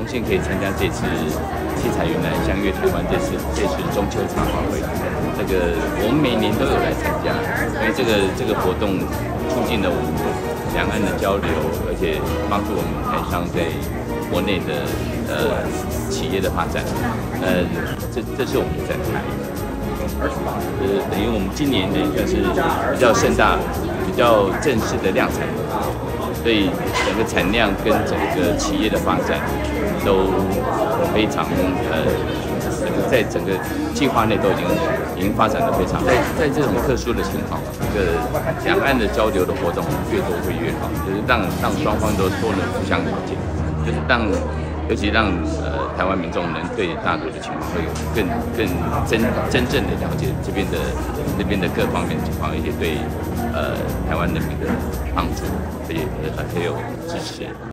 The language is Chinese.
荣幸可以参加这次七彩云南相约台湾这次中秋茶话会。我们每年都有来参加，因为这个活动促进了我们两岸的交流，而且帮助我们台商在国内的企业的发展。这是我们的展台。等于我们今年呢，算是比较盛大、比较正式的量产，所以整个产量跟整个企业的发展都非常在整个计划内都已经发展得非常好。在这种特殊的情况，两岸的交流的活动越多会越好，就是让双方都能互相了解，就是尤其让台湾民众能对大陆的情况会有更真正的了解这边的各方面的情况，而且对台湾人民的帮助也很有支持。